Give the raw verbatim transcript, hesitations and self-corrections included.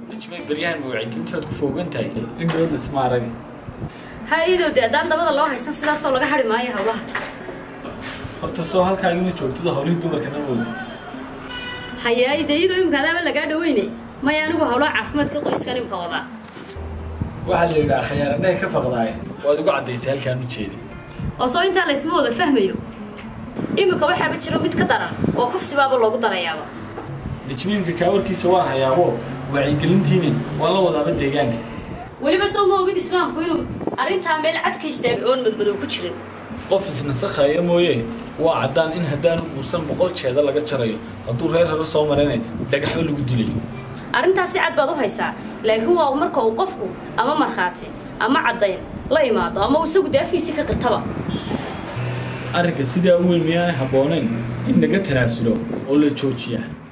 نجمي بريان وعيك أنت تكفوق أنت نقول اسمع رجع هاي إذا ده دان دبض الله هيسن سلا صلوا جحري معي هوا horta soo halka aynu joogtado hawlihii dumarkana moodi hayaa idaydo imka hada laga dhaweynay ma yaanigu hawlo caafimaadka qoyskan imka wada waxa la yiraahdaa khayaaranay ka faqdaay waad ugu cadeysay halkaan u jeeday oo soo inta la isma wada fahmayo imka waxa ba jiro mid ka daran oo kufsibaaba loogu darayaaba dijmiimka ka warkiisa waa hayaabo wacyigelintiina waa la wadaaba deegaanka waliba soo ma ogid islaamku inuu arinta meel cad ka istaagay oo madmadow ku jirin qof isna saxaya mooyee waa cadaan in hadaan guursan boqol jeeda laga jarayo haduu reer reer soo mareynay dhagaxba lagu dilayo arintaasi cad baad u haysaa laakiin waa marka uu qofku ama marxaati ama cadayn la imaado ama uu isagu daafiisi ka qirtaba ariga sida weyn miyaan haboonayn in naga tanaasulo oo la joojiyaa